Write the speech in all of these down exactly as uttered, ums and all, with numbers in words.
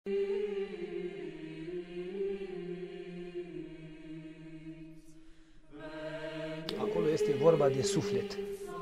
Acolo este vorba de suflet.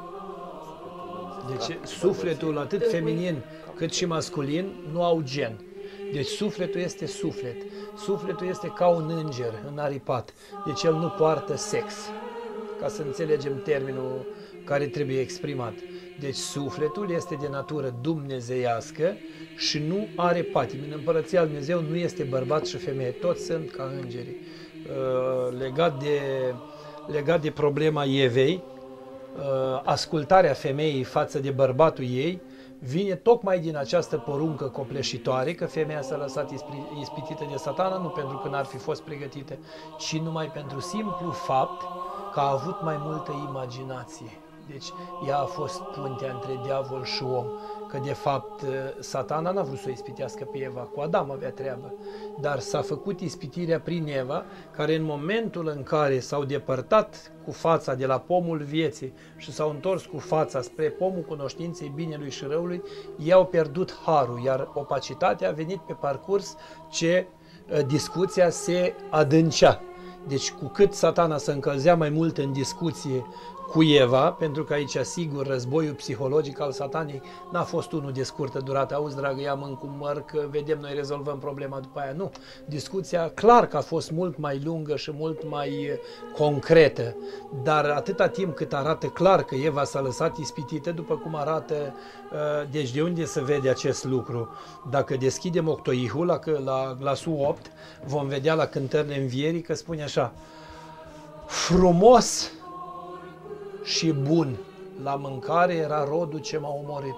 Deci sufletul atât feminin cât și masculin nu au gen. Deci sufletul este suflet. Sufletul este ca un înger înaripat. Deci el nu poartă sex. Ca să înțelegem termenul care trebuie exprimat. Deci sufletul este de natură dumnezeiască și nu are patimi. În Împărăția Lui Dumnezeu nu este bărbat și femeie. Toți sunt ca îngeri. Legat de, legat de problema Evei, ascultarea femeii față de bărbatul ei vine tocmai din această poruncă copleșitoare, că femeia s-a lăsat ispitită de Satana, nu pentru că n-ar fi fost pregătită, ci numai pentru simplu fapt că a avut mai multă imaginație. Deci ea a fost puntea între diavol și om, că de fapt Satana n-a vrut să o ispitească pe Eva, cu Adam avea treabă, dar s-a făcut ispitirea prin Eva, care în momentul în care s-au depărtat cu fața de la pomul vieții și s-au întors cu fața spre pomul cunoștinței binelui și răului, ei au pierdut harul, iar opacitatea a venit pe parcurs ce discuția se adâncea. Deci cu cât Satana se încălzea mai mult în discuție cu Eva, pentru că aici, sigur, războiul psihologic al Satanei n-a fost unul de scurtă durată. Auzi, dragă, ia mân cu măr, că vedem, noi rezolvăm problema după aia. Nu. Discuția, clar că a fost mult mai lungă și mult mai concretă, dar atâta timp cât arată clar că Eva s-a lăsat ispitită, după cum arată, deci de unde se vede acest lucru? Dacă deschidem octoihul, la, la glasul opt, vom vedea la Cântările Învierii că spune așa: frumos și bun la mâncare era rodul ce m-a omorât.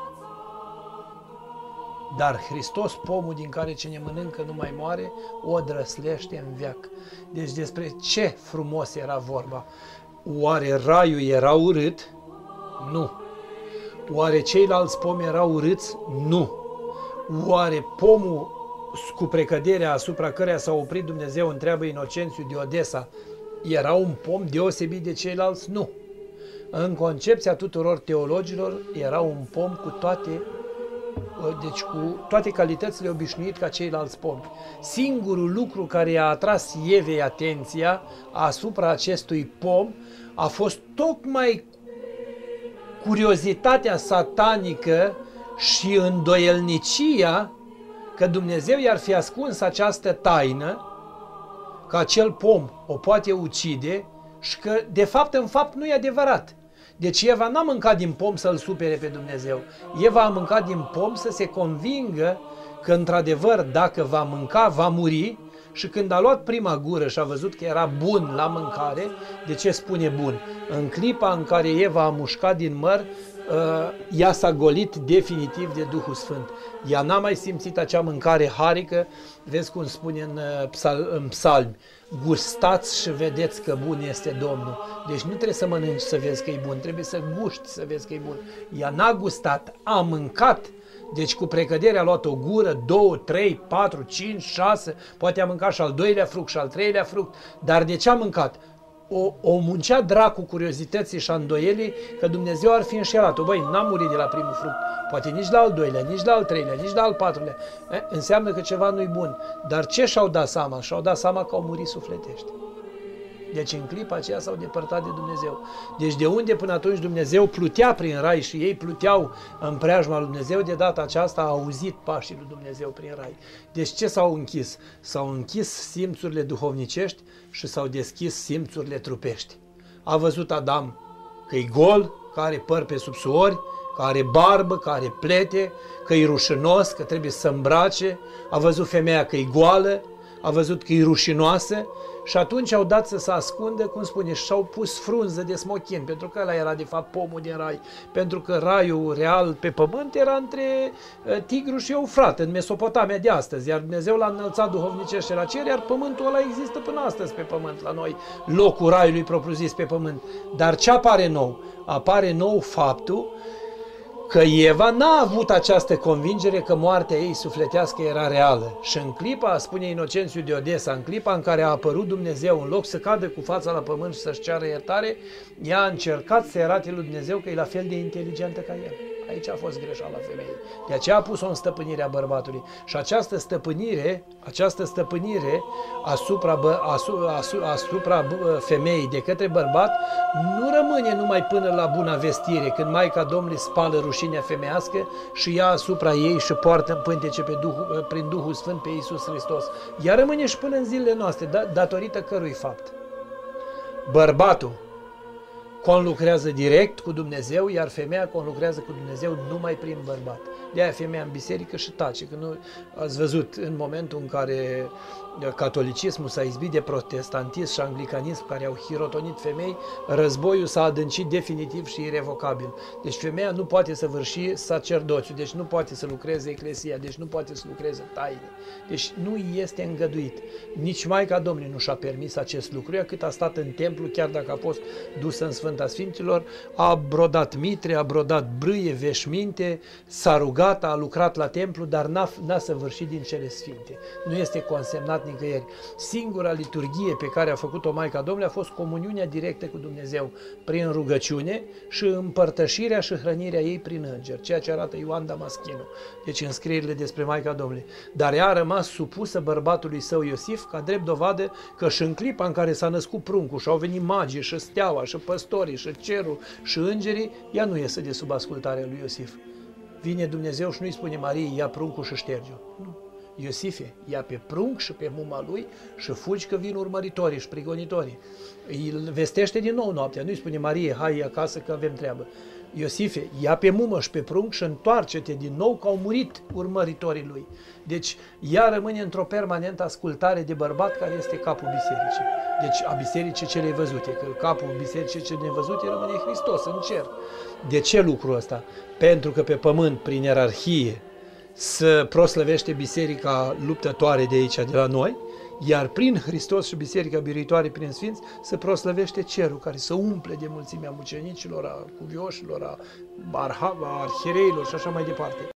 Dar Hristos, pomul din care cine mănâncă nu mai moare, o drăslește în veac. Deci despre ce frumos era vorba? Oare raiul era urât? Nu. Oare ceilalți pomi erau urâți? Nu. Oare pomul cu precăderea asupra căreia s-a oprit Dumnezeu, întreabă Inocențiu de Odessa, era un pom deosebit de ceilalți? Nu. În concepția tuturor teologilor era un pom cu toate, deci cu toate calitățile obișnuit ca ceilalți pomi. Singurul lucru care i-a atras Evei atenția asupra acestui pom a fost tocmai curiozitatea satanică și îndoielnicia că Dumnezeu i-ar fi ascuns această taină, că acel pom o poate ucide și că, de fapt, în fapt, nu e adevărat. Deci Eva n-a mâncat din pom să-L supere pe Dumnezeu. Eva a mâncat din pom să se convingă că, într-adevăr, dacă va mânca, va muri. Și când a luat prima gură și a văzut că era bun la mâncare, de ce spune bun? În clipa în care Eva a mușcat din măr, ea s-a golit definitiv de Duhul Sfânt. Ea n-a mai simțit acea mâncare harică. Vezi cum spune în, psal, în psalmi: gustați și vedeți că bun este Domnul. Deci nu trebuie să mănânci să vezi că e bun, trebuie să guști să vezi că e bun. Ea n-a gustat, a mâncat. Deci cu precădere a luat o gură, două, trei, patru, cinci, șase, poate a mâncat și al doilea fruct și al treilea fruct. Dar de ce a mâncat? O, o muncea dracu curiozității și a îndoielii că Dumnezeu ar fi înșelat-o. Băi, n-a murit de la primul fruct, poate nici la al doilea, nici la al treilea, nici la al patrulea. E, înseamnă că ceva nu-i bun. Dar ce și-au dat seama? Și-au dat seama că au murit sufletești. Deci în clipa aceea s-au depărtat de Dumnezeu. Deci de unde până atunci Dumnezeu plutea prin rai și ei pluteau în preajma lui Dumnezeu, de data aceasta a auzit pașii lui Dumnezeu prin rai. Deci ce s-au închis? S-au închis simțurile duhovnicești și s-au deschis simțurile trupești. A văzut Adam că e gol, că are păr pe subsuori, că are barbă, că are plete, că e rușinos, că trebuie să îmbrace. A văzut femeia că e goală, a văzut că e rușinoasă. Și atunci au dat să se ascundă, cum spune, și-au pus frunză de smochin, pentru că ăla era de fapt pomul din rai. Pentru că raiul real pe pământ era între Tigru și Eufrat, în Mesopotamia de astăzi, iar Dumnezeu l-a înălțat duhovnicește la cer, iar pământul ăla există până astăzi pe pământ la noi, locul raiului propriu-zis pe pământ. Dar ce apare nou? Apare nou faptul că Eva n-a avut această convingere că moartea ei sufletească era reală. Și în clipa, spune Inocențiu de Odessa, în clipa în care a apărut Dumnezeu, în loc să cadă cu fața la pământ și să-și ceară iertare, ea a încercat să arate lui Dumnezeu că e la fel de inteligentă ca el. Aici a fost greșeala femeii. De aceea a pus-o în stăpânirea bărbatului. Și această stăpânire, această stăpânire asupra, bă, asupra, asupra femeii de către bărbat nu rămâne numai până la buna vestire, când Maica Domnului spală rușinea femeiască și ia asupra ei și poartă în pântece pe Duhul, prin Duhul Sfânt pe Iisus Hristos. Ea rămâne și până în zilele noastre, da, datorită cărui fapt? Bărbatul conlucrează direct cu Dumnezeu, iar femeia conlucrează cu Dumnezeu numai prin bărbat. De-aia femeia în biserică și tace. Că nu ați văzut în momentul în care catolicismul s-a izbit de protestantism și anglicanism, care au hirotonit femei, războiul s-a adâncit definitiv și irevocabil. Deci femeia nu poate să vârși sacerdoțiul, deci nu poate să lucreze eclesia, deci nu poate să lucreze taine. Deci nu este îngăduit. Nici Maica Domnului nu și-a permis acest lucru, ea cât a stat în templu, chiar dacă a fost dusă în Sfânta Sfinților, a brodat mitre, a brodat brâie, veșminte, s-a rugat, a lucrat la templu, dar n-a săvârșit din cele sfinte. Nu este consemnat nicăieri. Singura liturghie pe care a făcut-o Maica Domnului a fost comuniunea directă cu Dumnezeu prin rugăciune și împărtășirea și hrănirea ei prin înger, ceea ce arată Ioan Damaschinu, deci în scrierile despre Maica Domnului. Dar ea a rămas supusă bărbatului său Iosif, ca drept dovadă că și în clipa în care s-a născut pruncul și au venit magii și steaua și păstorii și cerul și îngerii, ea nu iese de sub ascultarea lui Iosif. Vine Dumnezeu și nu-i spune Mariei, ia pruncul și șterge-o. Nu. Iosife, ia pe prunc și pe muma lui și fugi că vin urmăritorii și prigonitorii. Îl vestește din nou noaptea, nu-i spune Marie, hai acasă că avem treabă. Iosife, ia pe mumă și pe prunc și întoarce-te din nou că au murit urmăritorii lui. Deci ea rămâne într-o permanentă ascultare de bărbat care este capul bisericii. Deci a bisericii celei văzute, că capul bisericii celei văzute rămâne Hristos în cer. De ce lucrul ăsta? Pentru că pe pământ, prin ierarhie, să proslăvește biserica luptătoare de aici, de la noi, iar prin Hristos și biserica biruitoare prin Sfinți să proslăvește cerul, care să umple de mulțimea mucenicilor, a cuvioșilor, a arhiereilor și așa mai departe.